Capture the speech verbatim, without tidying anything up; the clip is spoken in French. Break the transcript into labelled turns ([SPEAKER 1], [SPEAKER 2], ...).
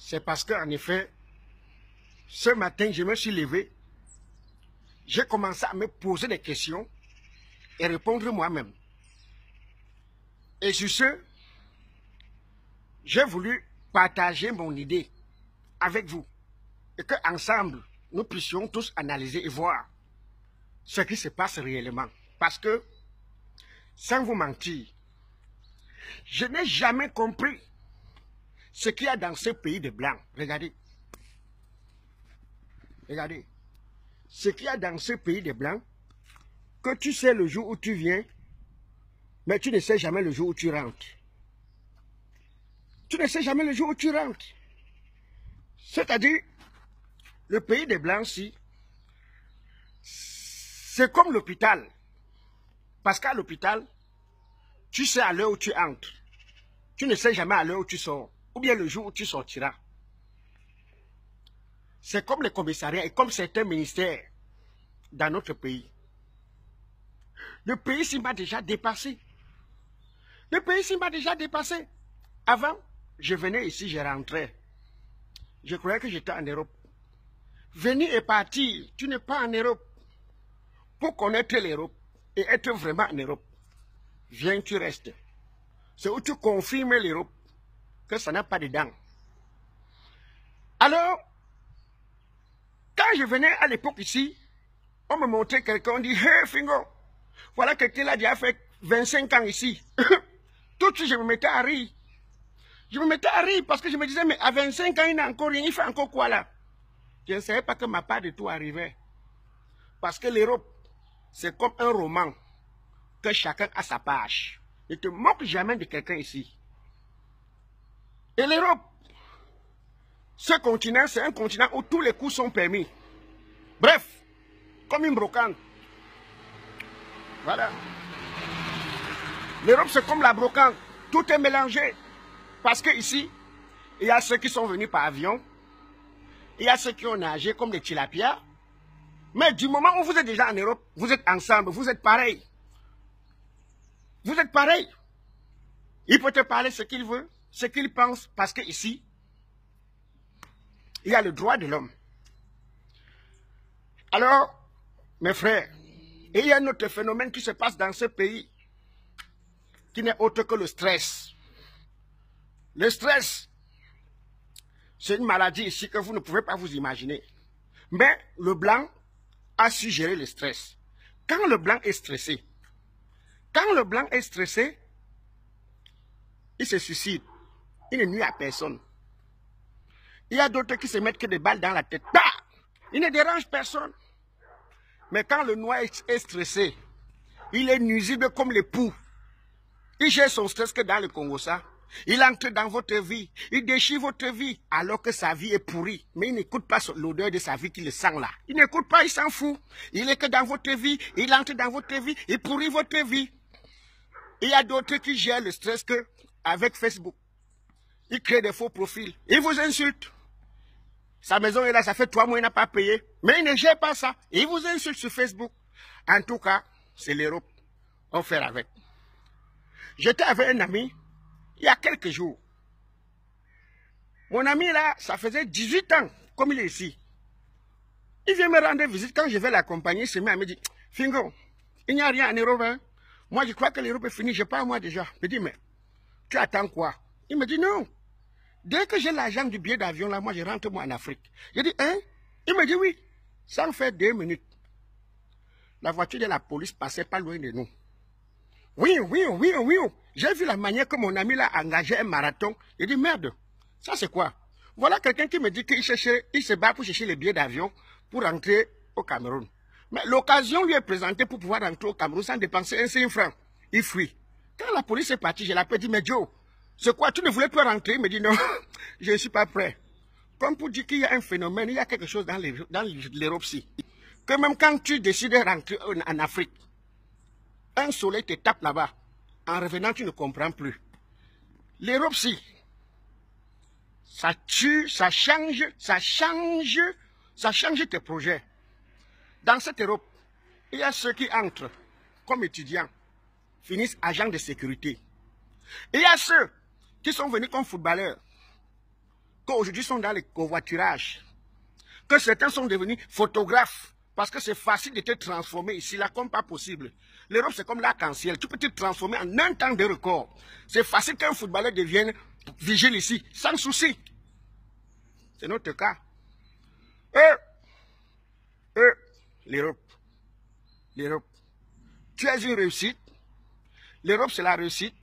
[SPEAKER 1] C'est parce qu'en effet, ce matin, je me suis levé, j'ai commencé à me poser des questions et répondre moi-même. Et sur ce, j'ai voulu partager mon idée avec vous et qu'ensemble, nous puissions tous analyser et voir ce qui se passe réellement. Parce que, sans vous mentir, je n'ai jamais compris ce qu'il y a dans ce pays de Blancs. Regardez. Regardez. Ce qu'il y a dans ce pays de Blancs, que tu sais le jour où tu viens, mais tu ne sais jamais le jour où tu rentres. Tu ne sais jamais le jour où tu rentres. C'est-à-dire, le pays des Blancs, si, c'est comme l'hôpital. Parce qu'à l'hôpital, tu sais à l'heure où tu entres. Tu ne sais jamais à l'heure où tu sors. Ou bien le jour où tu sortiras. C'est comme les commissariats et comme certains ministères dans notre pays. Le pays s'y m'a déjà dépassé. Le pays s'y m'a déjà dépassé. Avant, je venais ici, je rentrais. Je croyais que j'étais en Europe. Venir et partir, tu n'es pas en Europe. Pour connaître l'Europe et être vraiment en Europe, viens, tu restes. C'est où tu confirmes l'Europe que ça n'a pas de dents. Alors, quand je venais à l'époque ici, on me montrait quelqu'un, on dit, hey Fingo, voilà quelqu'un là qui a fait vingt-cinq ans ici. Tout de suite, je me mettais à rire. Je me mettais à rire parce que je me disais, mais à vingt-cinq ans, il n'a encore rien, il fait encore quoi là? Je ne savais pas que ma part de tout arrivait. Parce que l'Europe, c'est comme un roman, que chacun a sa page. Ne te moque jamais de quelqu'un ici. Et l'Europe, ce continent, c'est un continent où tous les coups sont permis. Bref, comme une brocante. Voilà. L'Europe, c'est comme la brocante. Tout est mélangé. Parce que ici, il y a ceux qui sont venus par avion. Il y a ceux qui ont nagé comme des tilapias. Mais du moment où vous êtes déjà en Europe, vous êtes ensemble, vous êtes pareil. Vous êtes pareil. Il peut te parler ce qu'il veut, ce qu'il pense, parce que ici, il y a le droit de l'homme. Alors, mes frères, il y a un autre phénomène qui se passe dans ce pays, qui n'est autre que le stress. Le stress, c'est une maladie ici que vous ne pouvez pas vous imaginer. Mais le blanc a su gérer le stress. Quand le blanc est stressé, quand le blanc est stressé, il se suicide. Il ne nuit à personne. Il y a d'autres qui se mettent que des balles dans la tête. Bah! Il ne dérange personne. Mais quand le noir est stressé, il est nuisible comme les poux. Il gère son stress que dans le Congo, ça. Il entre dans votre vie, il déchire votre vie, alors que sa vie est pourrie. Mais il n'écoute pas l'odeur de sa vie qui le sent là. Il n'écoute pas, il s'en fout. Il est que dans votre vie, il entre dans votre vie, il pourrit votre vie. Il y a d'autres qui gèrent le stress que avec Facebook. Il crée des faux profils. Il vous insulte. Sa maison est là, ça fait trois mois, il n'a pas payé. Mais il ne gère pas ça. Il vous insulte sur Facebook. En tout cas, c'est l'Europe. On fait avec. J'étais avec un ami, il y a quelques jours. Mon ami là, ça faisait dix-huit ans, comme il est ici. Il vient me rendre visite. Quand je vais l'accompagner, il se met à me dire, Fingo, il n'y a rien en Europe. Hein? Moi, je crois que l'Europe est finie. Je pars moi déjà. Je me dis, mais tu attends quoi? Il me dit, non. Dès que j'ai l'argent du billet d'avion, là, moi, je rentre moi en Afrique. Je dis, hein? Il me dit, oui. Ça me fait deux minutes. La voiture de la police passait pas loin de nous. Oui, oui, oui, oui. J'ai vu la manière que mon ami l'a engagé un marathon. Il dit, merde, ça c'est quoi? Voilà quelqu'un qui me dit qu'il cherchait, il se bat pour chercher les billets d'avion pour rentrer au Cameroun. Mais l'occasion lui est présentée pour pouvoir rentrer au Cameroun sans dépenser un seul franc. Il fuit. Quand la police est partie, je l'appelle, dit, mais Joe, c'est quoi? Tu ne voulais pas rentrer? Il me dit, non, je ne suis pas prêt. Comme pour dire qu'il y a un phénomène, il y a quelque chose dans l'Europe-ci. Que même quand tu décides de rentrer en Afrique, un soleil te tape là-bas. En revenant, tu ne comprends plus. L'Europe-ci, ça tue, ça change, ça change, ça change tes projets. Dans cette Europe, il y a ceux qui entrent comme étudiants, finissent agents de sécurité. Il y a ceux qui sont venus comme footballeurs. qu'aujourd'hui sont dans les covoiturages, que certains sont devenus photographes, parce que c'est facile de te transformer ici, là, comme pas possible. L'Europe, c'est comme l'arc-en-ciel. Tu peux te transformer en un temps de record. C'est facile qu'un footballeur devienne vigile ici, sans souci. C'est notre cas. Et, et l'Europe, l'Europe, tu es une réussite. L'Europe, c'est la réussite.